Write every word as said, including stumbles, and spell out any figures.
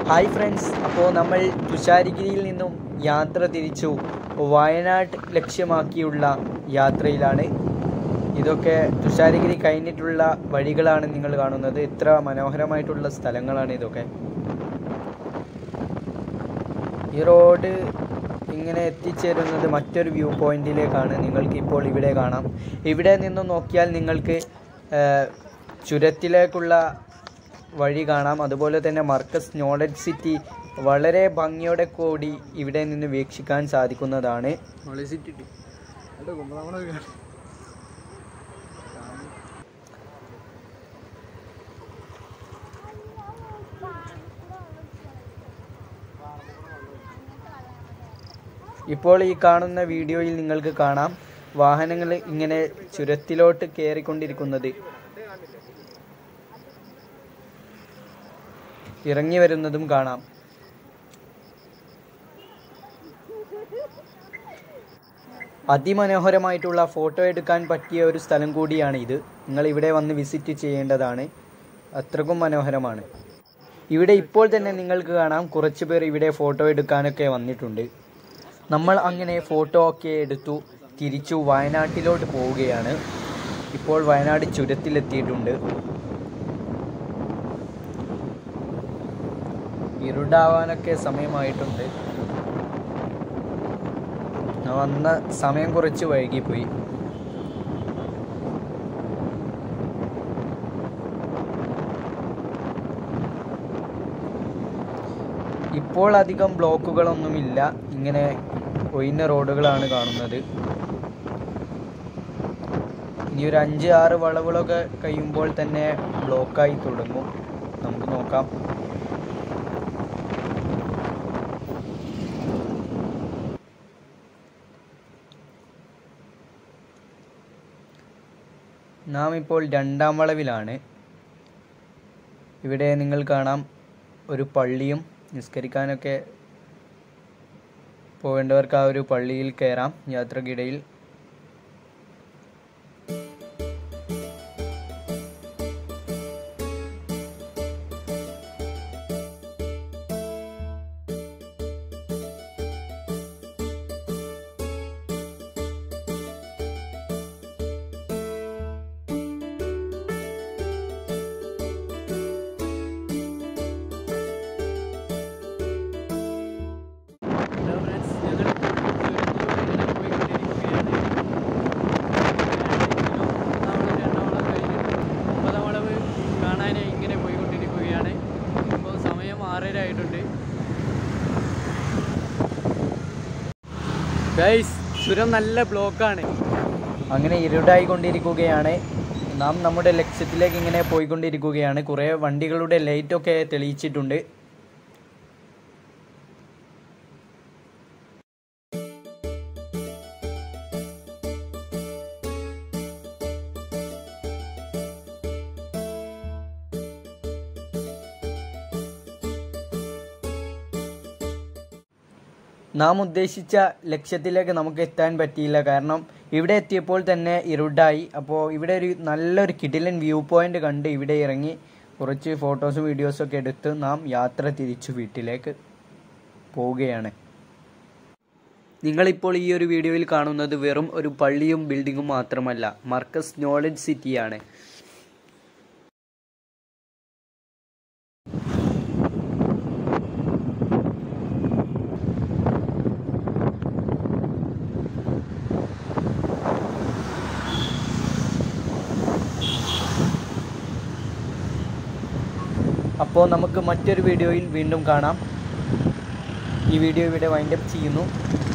Hi friends, അപ്പോൾ നമ്മൾ തുഷാരഗിരിയിൽ നിന്നും യാത്ര തിരിച്ചു വയനാട് ലക്ഷ്യമാക്കിയുള്ള യാത്രയിലാണ്. ഇതൊക്കെ തുഷാരഗിരി കഴിഞ്ഞിട്ടുള്ള വഴികളാണ് നിങ്ങൾ കാണുന്നത്. ഇത്ര മനോഹരമായിട്ടുള്ള സ്ഥലങ്ങളാണ് ഇതൊക്കെ. ഈ റോഡ് ഇങ്ങനെ എത്തിച്ചേരുന്നത് മറ്റൊരു വ്യൂ പോയിന്റിലേക്കാണ്. നിങ്ങൾക്ക് ഇപ്പോൾ ഇവിടെ കാണാം. ഇവിടെ നിന്നും നോക്കിയാൽ നിങ്ങൾക്ക് ചുരത്തിലേക്കുള്ള വഴി കാണാം. അതുപോലെ തന്നെ മർക്കസ് നോളജ് സിറ്റി വളരെ ഭംഗിയോടെ കൂടി ഇവിടെ നിന്ന് വീക്ഷിക്കാൻ സാധിക്കുന്നതാണ്. ഇപ്പോൾ ഈ കാണുന്ന വീഡിയോയിൽ നിങ്ങൾക്ക് കാണാം വാഹനങ്ങൾ ഇങ്ങനെ ചുരത്തിലോട്ട് കയറിക്കൊണ്ടിരിക്കുന്നത്, ഇറങ്ങി വരുന്നതും കാണാം. അതിമനോഹരമായിട്ടുള്ള ഫോട്ടോ എടുക്കാൻ പറ്റിയ ഒരു സ്ഥലം കൂടിയാണ് ഇത്. നിങ്ങൾ ഇവിടെ വന്ന് വിസിറ്റ് ചെയ്യേണ്ടതാണ്. അത്രക്കും മനോഹരമാണ്. ഇവിടെ ഇപ്പോൾ തന്നെ നിങ്ങൾക്ക് കാണാം കുറച്ച് പേർ ഇവിടെ ഫോട്ടോ എടുക്കാനൊക്കെ വന്നിട്ടുണ്ട്. നമ്മൾ അങ്ങനെ ഫോട്ടോ ഒക്കെ എടുത്തു തിരിച്ചു വയനാട്ടിലോട്ട് പോവുകയാണ്. ഇപ്പോൾ വയനാട് ചുരത്തിലെത്തിയിട്ടുണ്ട്. ഇരുടാവാനൊക്കെ സമയമായിട്ടുണ്ട്. വന്ന സമയം കുറച്ച് വൈകിപ്പോയി. ഇപ്പോൾ അധികം ബ്ലോക്കുകളൊന്നുമില്ല. ഇങ്ങനെ ഒഴിഞ്ഞ റോഡുകളാണ് കാണുന്നത്. ഇനി ഒരു അഞ്ച് ആറ് വളവുകളൊക്കെ കഴിയുമ്പോൾ തന്നെ ബ്ലോക്കായി തുടങ്ങും. നമുക്ക് നോക്കാം. നാം ഇപ്പോൾ രണ്ടാം വളവിലാണ്. ഇവിടെ നിങ്ങൾ കാണാം ഒരു പള്ളിയും. നിസ്കരിക്കാനൊക്കെ പോകേണ്ടവർക്ക് ആ ഒരു പള്ളിയിൽ കയറാം യാത്രക്കിടയിൽ. ചുരം നല്ല ബ്ലോക്കാണ്. അങ്ങനെ ഇരുടായി കൊണ്ടിരിക്കുകയാണ്. നാം നമ്മുടെ ലക്ഷ്യത്തിലേക്ക് ഇങ്ങനെ പോയിക്കൊണ്ടിരിക്കുകയാണ്. കുറേ വണ്ടികളുടെ ലൈറ്റൊക്കെ തെളിയിച്ചിട്ടുണ്ട്. നാം ഉദ്ദേശിച്ച ലക്ഷ്യത്തിലേക്ക് നമുക്ക് എത്താൻ പറ്റിയില്ല. കാരണം ഇവിടെ എത്തിയപ്പോൾ തന്നെ ഇരുട്ടായി. അപ്പോൾ ഇവിടെ ഒരു നല്ലൊരു കിടിലൻ വ്യൂ പോയിന്റ് കണ്ട് ഇവിടെ ഇറങ്ങി കുറച്ച് ഫോട്ടോസും വീഡിയോസും ഒക്കെ എടുത്ത് നാം യാത്ര തിരിച്ചു വീട്ടിലേക്ക് പോവുകയാണ്. നിങ്ങളിപ്പോൾ ഈ ഒരു വീഡിയോയിൽ കാണുന്നത് വെറും ഒരു പള്ളിയും ബിൽഡിങ്ങും മാത്രമല്ല, മർക്കസ് നോളജ് സിറ്റിയാണ്. അപ്പോൾ നമുക്ക് മറ്റൊരു വീഡിയോയിൽ വീണ്ടും കാണാം. ഈ വീഡിയോ ഇവിടെ വൈൻഡപ്പ് ചെയ്യുന്നു.